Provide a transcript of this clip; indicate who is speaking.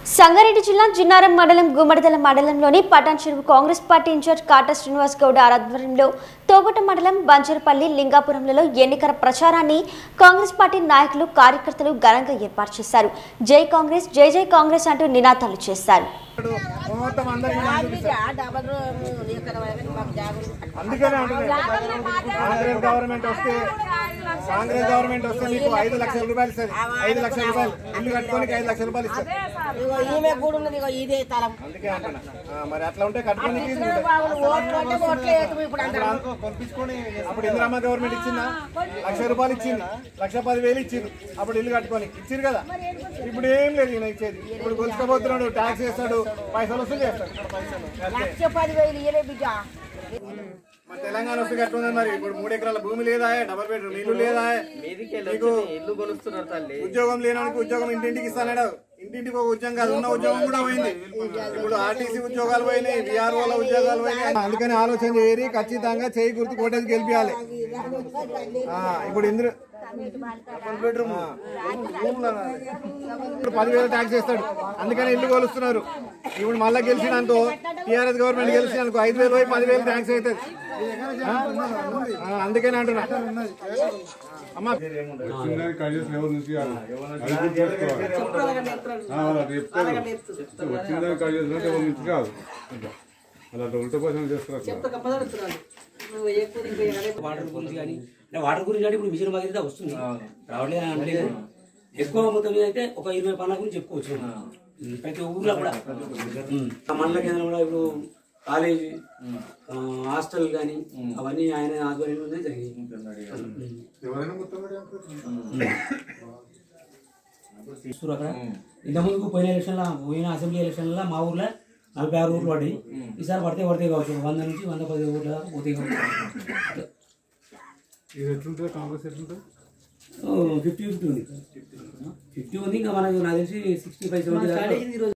Speaker 1: సంగారెడ్డి జిల్లా జిన్నారం మండలం గుమ్మడిదల మండలంలోని Patancheru Congress party incharge Kata Srinivas Goud ఆధ్వర్యంలో తోగట మండలం బంజరపల్లి లింగాపురంలలో ఎన్నికల ప్రచారాన్ని కాంగ్రెస్ పార్టీ నాయకులు కార్యకర్తలు ఘనంగా ఏర్పాటు చేశారు. జై కాంగ్రెస్ జై జై కాంగ్రెస్ అంటూ నినాదాలు చేశారు.
Speaker 2: కాంగ్రెస్ గవర్నమెంట్ వస్తే మీకు 5 లక్షల రూపాయలు ఇస్తుంది. 5 లక్షల రూపాయలు ఇల్లు కట్టుకోనికి 5 లక్షల రూపాయలు ఇస్తారు. అందుకే అంటున్నా మరి అట్లా ఉంటే కట్టుకోనికి కొనిపించుకొని అప్పుడు ఇందిరామ్మ గవర్నమెంట్ ఇచ్చిందా? 1,00,000 రూపాయలు ఇచ్చింది, 1,10,000 ఇచ్చింది. అప్పుడు ఇల్లు కట్టుకొని ఇచ్చింది కదా. ఇప్పుడు ఏం లేదు ఈయన ఇచ్చేది. ఇప్పుడు గొలుసుకోబోతున్నాడు, ట్యాక్స్ వేస్తాడు, పైసలు వసూలు చేస్తాడు. మన తెలంగాణ వస్తే కట్టుకుంది. మరి ఇప్పుడు 3 ఎకరాల భూమి లేదా, డబల్ బెడ్రూమ్ ఇల్లు లేదా, ఇల్లు కొలుస్తున్నారు తల్లి. ఉద్యోగం లేనానికి ఉద్యోగం ఇంటింటికి ఇస్తాడు. ఇంటింటికి ఒక ఉద్యోగం కాదు, ఉన్న ఉద్యోగం కూడా పోయింది. ఇప్పుడు ఆర్టీసీ ఉద్యోగాలు పోయినాయి, విఆర్ఓల ఉద్యోగాలు పోయినాయి. అందుకని ఆలోచన చేయరి, ఖచ్చితంగా చేయి గుర్తు కోటేసి గెలిపియాలి. ఇప్పుడు ఇందులో ఇప్పుడు 10,000 ట్యాక్స్ చేస్తాడు. అందుకని ఇల్లు కొలుస్తున్నారు. ఇప్పుడు మళ్ళీ గెలిచినందుకు టీఆర్ఎస్ గవర్నమెంట్ గెలిచినందుకు 5,000 పోయి 10,000 ట్యాక్స్ అవుతుంది. అందుకని అంటున్నా అమ్మా
Speaker 3: వాటర్ గురించి అంటే ఇప్పుడు మిషన్ బాధ్యత వస్తుంది, రావట్లేదు అని అంటే ఎక్కువ మొత్తం మీద అయితే ఒక 20 పనుల గురించి చెప్పుకోవచ్చు. ప్రతి ఊర్లో కూడా మండల కేంద్రం కూడా ఇప్పుడు కాలేజీ, హాస్టల్ కానీ అవన్నీ ఆయన ఆధ్వర్యంలోనే జరిగాయి. అక్కడ ఇంతకుముందుకు పోయిన అసెంబ్లీ ఎలక్షన్లో మా ఊర్లో 46 ఓట్లు పడ్డాయి. ఈసారి పడితే కావచ్చు 100 నుంచి 110 ఓట్ల దాకా పోతే కావచ్చు. 50-50 ఉంది. 50 ఉంది. ఇంకా మనకు నాకు తెలిసి 65-70